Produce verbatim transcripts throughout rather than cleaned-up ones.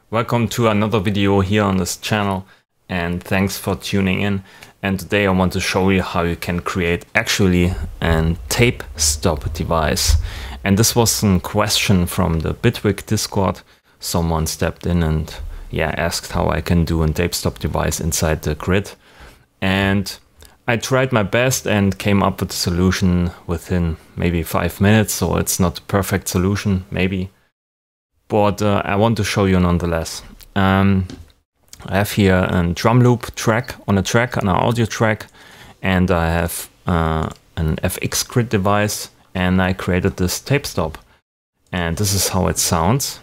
Welcome to another video here on this channel, and thanks for tuning in. And today I want to show you how you can create actually a tape stop device. And this was a question from the Bitwig Discord. Someone stepped in and yeah asked how I can do a tape stop device inside the grid. And I tried my best and came up with a solution within maybe five minutes, so it's not a perfect solution, maybe. But uh, I want to show you nonetheless. Um, I have here a drum loop track on a track, on an audio track, and I have uh, an F X grid device, and I created this tape stop. And this is how it sounds.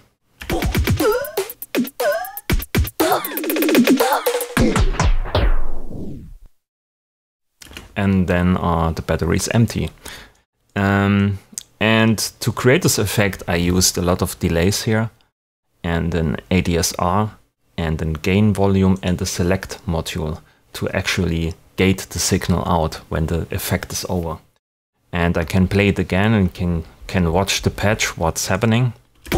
And then uh, the battery is empty. Um, and to create this effect, I used a lot of delays here, and an A D S R, and a gain volume, and a select module to actually gate the signal out when the effect is over. And I can play it again and can, can watch the patch, what's happening.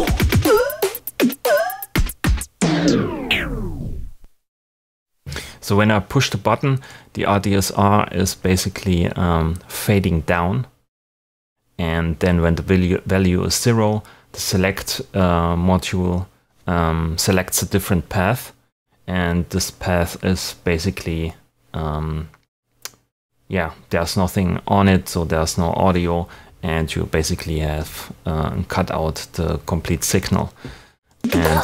So when I push the button, the R D S R is basically um, fading down. And then when the value, value is zero, the select uh, module um, selects a different path. And this path is basically, um, yeah, there's nothing on it, so there's no audio. And you basically have uh, cut out the complete signal. And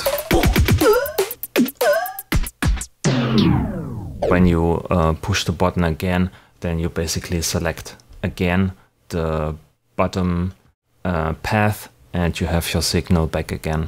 when you uh, push the button again, then you basically select again the bottom uh, path, and you have your signal back again.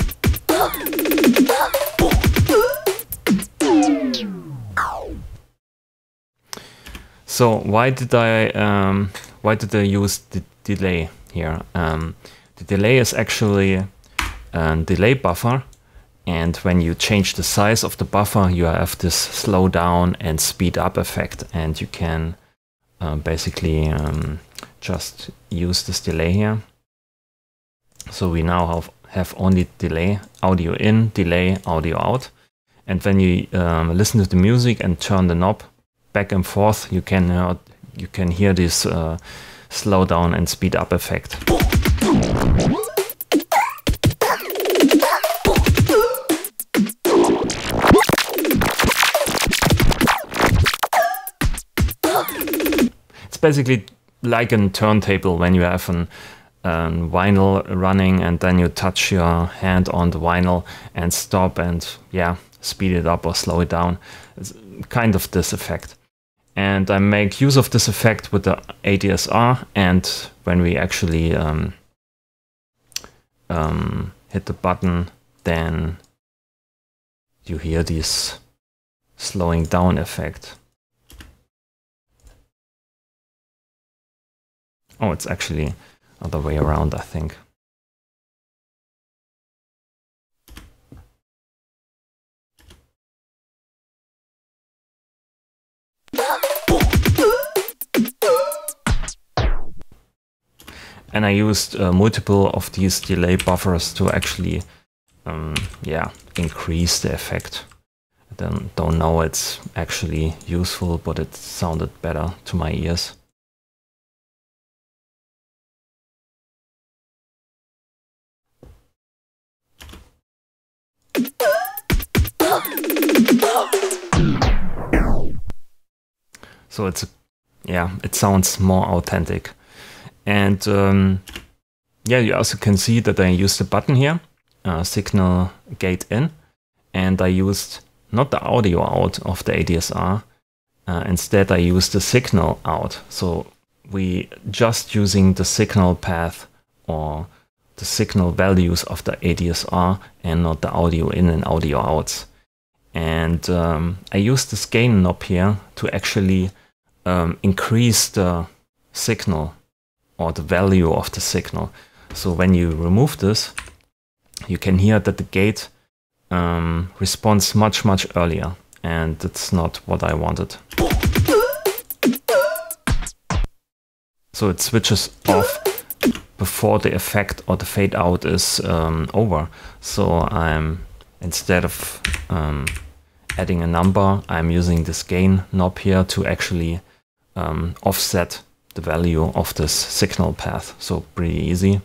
So why did I um, why did I use the delay here? Um, the delay is actually a delay buffer. And when you change the size of the buffer, you have this slow down and speed up effect. And you can uh, basically um, just use this delay here. So we now have, have only delay, audio in, delay, audio out. And when you um, listen to the music and turn the knob back and forth, you can, uh, you can hear this uh, slow down and speed up effect. Basically like a turntable when you have an, a vinyl running and then you touch your hand on the vinyl and stop and yeah, speed it up or slow it down. It's kind of this effect. And I make use of this effect with the A D S R, and when we actually um, um, hit the button, then you hear this slowing down effect. Oh, it's actually other way around, I think. And I used uh, multiple of these delay buffers to actually, um, yeah, increase the effect. I don't, don't know it's actually useful, but it sounded better to my ears. So it's, yeah, it sounds more authentic. And um, yeah, you also can see that I used the button here, uh, signal gate in, and I used not the audio out of the A D S R. Uh, instead, I used the signal out. So we just using the signal path or the signal values of the A D S R and not the audio in and audio outs. And um, I used this gain knob here to actually um, increase the signal or the value of the signal. So when you remove this, you can hear that the gate um, responds much, much earlier. And that's not what I wanted. So it switches off before the effect or the fade out is um, over. So I'm instead of um, adding a number, I'm using this gain knob here to actually um, offset the value of this signal path. So pretty easy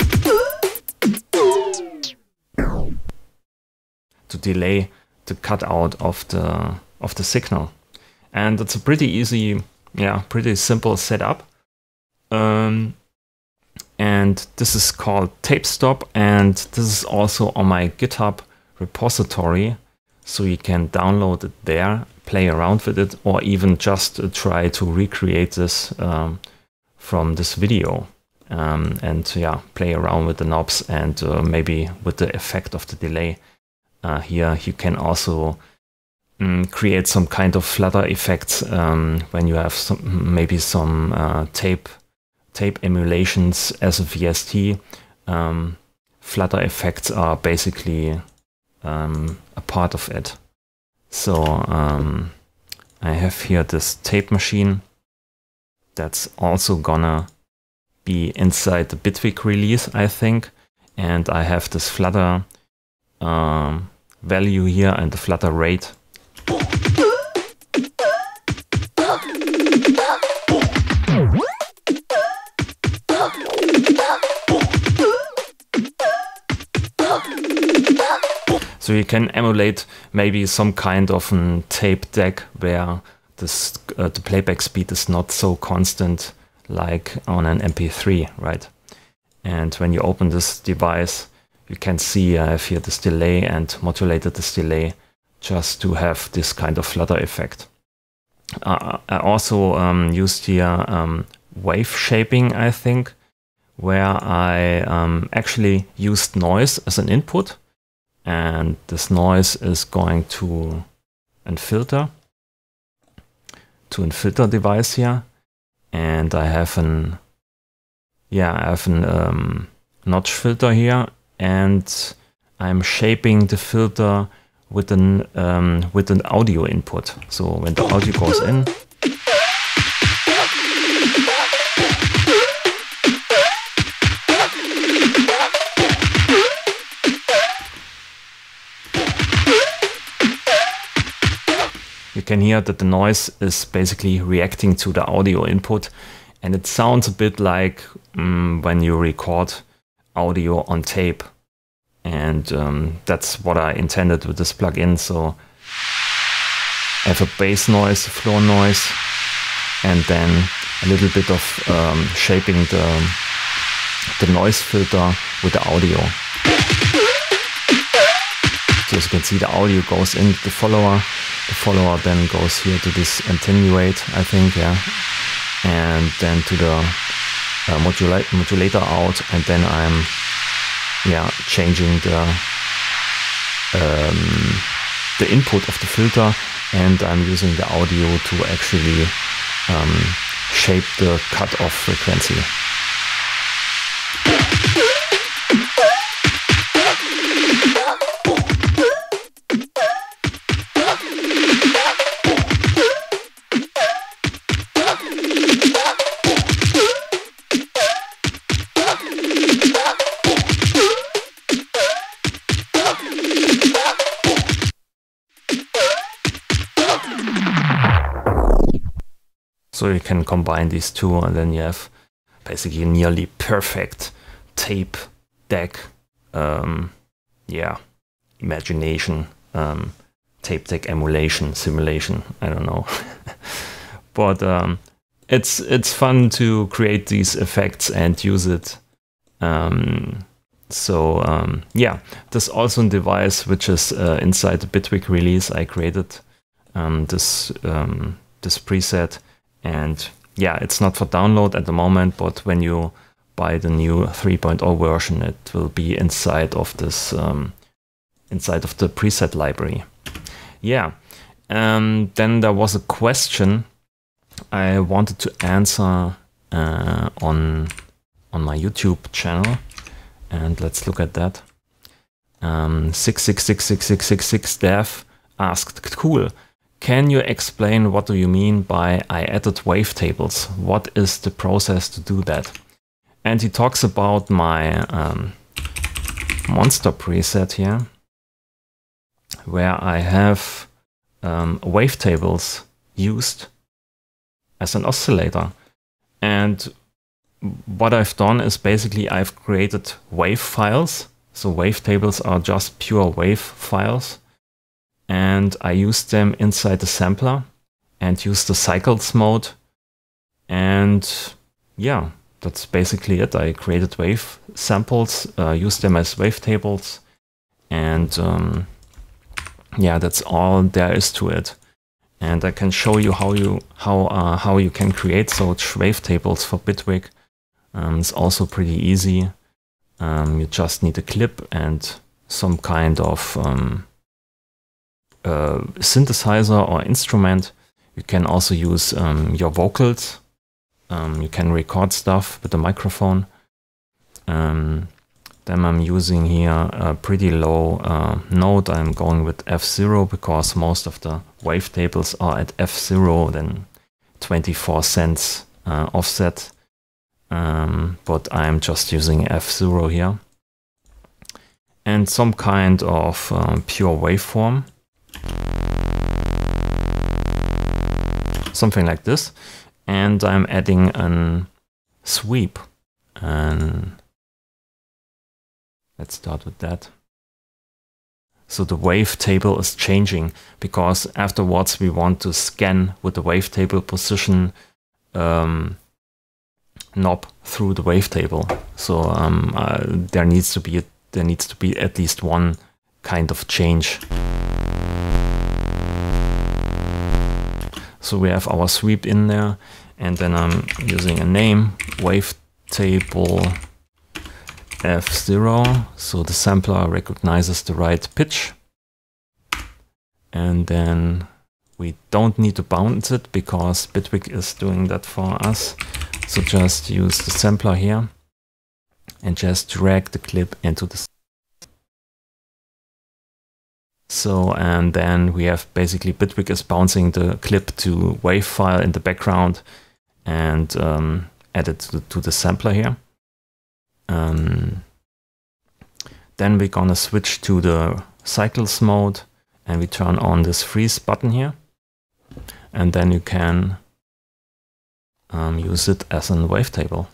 to delay the cutout of the of the signal. And it's a pretty easy, yeah, pretty simple setup. Um, and this is called Tape Stop, and this is also on my GitHub repository, so you can download it there, play around with it, or even just uh, try to recreate this um, from this video. Um, and yeah, play around with the knobs and uh, maybe with the effect of the delay. Uh, here you can also um, create some kind of flutter effects um, when you have some, maybe some uh, tape tape emulations as a V S T. Um, flutter effects are basically um, a part of it. So um, I have here this tape machine that's also gonna be inside the Bitwig release, I think, and I have this flutter um, value here and the flutter rate. So you can emulate maybe some kind of a tape deck where this, uh, the playback speed is not so constant like on an M P three, right? And when you open this device, you can see I have here this delay and modulated this delay just to have this kind of flutter effect. Uh, I also um, used here um, wave shaping, I think, where I um, actually used noise as an input. And this noise is going to a filter, to a filter device here. And I have an, yeah, I have an um, notch filter here, and I'm shaping the filter with an um, with an audio input. So when the audio goes in, you can hear that the noise is basically reacting to the audio input, and it sounds a bit like um, when you record audio on tape. And um, that's what I intended with this plugin. So I have a bass noise, a floor noise, and then a little bit of um, shaping the, the noise filter with the audio. So as you can see, the audio goes into the follower. The follower then goes here to this attenuate, I think, yeah, and then to the uh, modulate, modulator out, and then I'm, yeah, changing the um, the input of the filter, and I'm using the audio to actually um, shape the cutoff frequency. So you can combine these two, and then you have basically a nearly perfect tape deck, um, yeah, imagination, um, tape deck emulation, simulation, I don't know. But um, it's it's fun to create these effects and use it. Um, so um, yeah, there's also a device which is uh, inside the Bitwig release. I created um, this um, this preset. And yeah, it's not for download at the moment, but when you buy the new three point oh version, it will be inside of this, um, inside of the preset library. Yeah, um, then there was a question I wanted to answer uh, on on my YouTube channel, and let's look at that. Um, six six six six six six six dev asked, cool. Can you explain what do you mean by I added wavetables? What is the process to do that? And he talks about my um, monster preset here. where I have um, wavetables used as an oscillator. And what I've done is basically I've created wave files. So wavetables are just pure wave files. And I used them inside the sampler and used the cycles mode. And yeah, that's basically it. I created wave samples, uh, used them as wavetables. And um, yeah, that's all there is to it. And I can show you how you how uh, how you can create such wavetables for Bitwig. Um, it's also pretty easy. Um, you just need a clip and some kind of um, uh, synthesizer or instrument. You can also use um, your vocals. Um, you can record stuff with a microphone. Um, then I'm using here a pretty low uh, note. I'm going with F zero because most of the wavetables are at F zero, then twenty-four cents uh, offset. Um, but I'm just using F zero here. And some kind of um, pure waveform. Something like this. And I'm adding a sweep. And let's start with that. So the wavetable is changing because afterwards we want to scan with the wavetable position um, knob through the wavetable. So um, uh, there needs to be a, there needs to be at least one kind of change. So we have our sweep in there, and then I'm using a name wavetable F zero, so the sampler recognizes the right pitch. And then we don't need to bounce it because Bitwig is doing that for us. So just use the sampler here and just drag the clip into the. So, and then we have basically Bitwig is bouncing the clip to wave file in the background and um, add it to, to the sampler here. Um, then we're gonna switch to the cycles mode and we turn on this freeze button here. And then you can um, use it as a wavetable.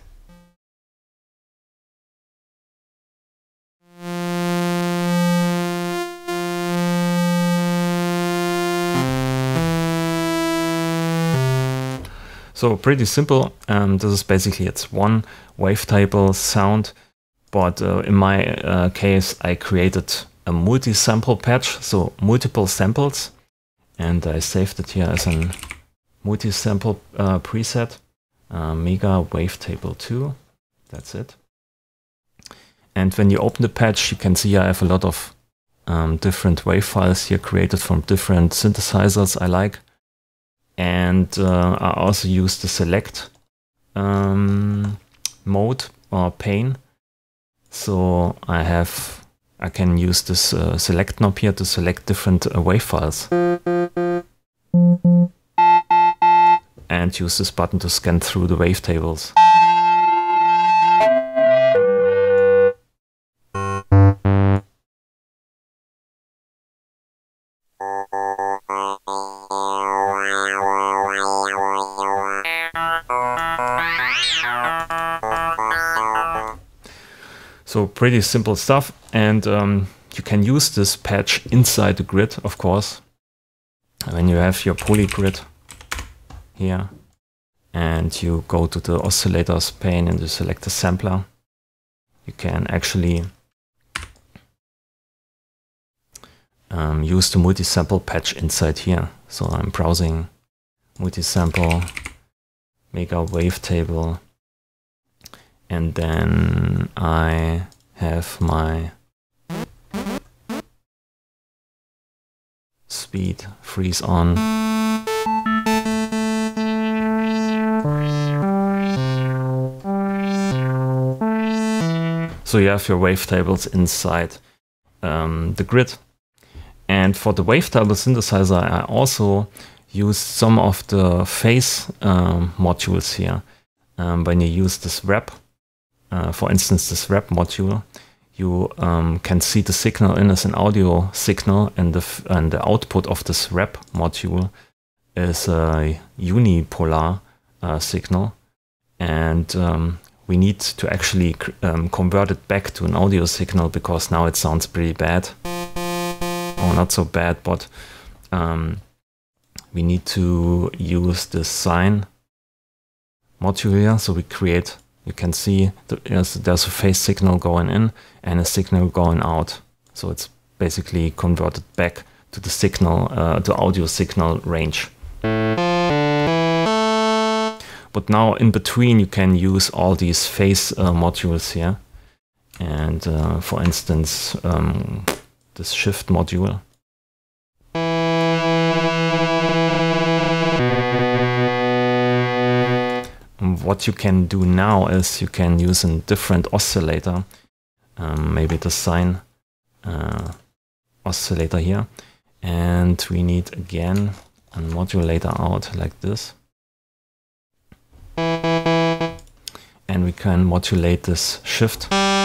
So pretty simple. Um, this is basically it's one wavetable sound, but uh, in my uh, case I created a multi-sample patch, so multiple samples, and I saved it here as a multi-sample uh, preset, uh, Mega Wavetable two. That's it. And when you open the patch, you can see I have a lot of um, different wave files here created from different synthesizers I like. And uh, I also use the select um, mode or pane. So I have, I can use this uh, select knob here to select different uh, wave files. And use this button to scan through the wavetables. So pretty simple stuff, and um, you can use this patch inside the grid, of course. When you have your polygrid here, and you go to the oscillators pane and you select the sampler, you can actually um, use the multi-sample patch inside here. So I'm browsing multi-sample, Mega Wavetable. And then I have my speed freeze on. So you have your wavetables inside um, the grid. And for the wavetable synthesizer, I also used some of the phase um, modules here. Um, when you use this wrap, Uh, for instance, this wrap module, you um, can see the signal in as an audio signal, and the, f and the output of this rep module is a unipolar uh, signal. And um, we need to actually um, convert it back to an audio signal, because now it sounds pretty bad. Or not so bad, but um, we need to use the sine module here. So we create, you can see there's, there's a phase signal going in and a signal going out. So it's basically converted back to the signal, uh, the audio signal range. But now in between you can use all these phase uh, modules here. And uh, for instance, um, this shift module. And what you can do now is you can use a different oscillator, um, maybe the sine uh, oscillator here. And we need again a modulator out like this. And we can modulate this shift.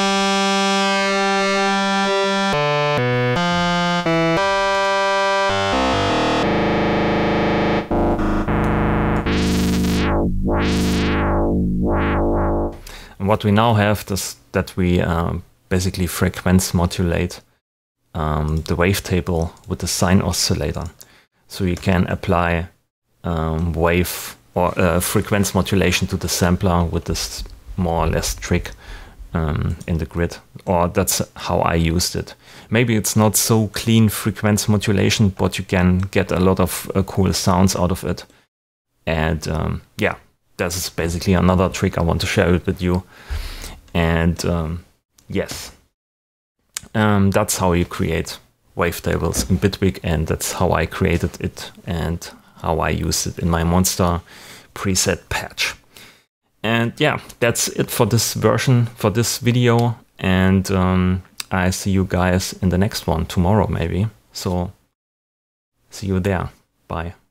And what we now have is that we um, basically frequency modulate um, the wavetable with the sine oscillator. So you can apply um, wave or uh, frequency modulation to the sampler with this more or less trick um, in the grid, or that's how I used it. Maybe it's not so clean frequency modulation, but you can get a lot of uh, cool sounds out of it. And um, yeah, this is basically another trick I want to share it with you. And um, yes, um, that's how you create wavetables in Bitwig, and that's how I created it and how I use it in my Monster preset patch. And yeah, that's it for this version, for this video. And um, I see you guys in the next one tomorrow maybe. So see you there. Bye.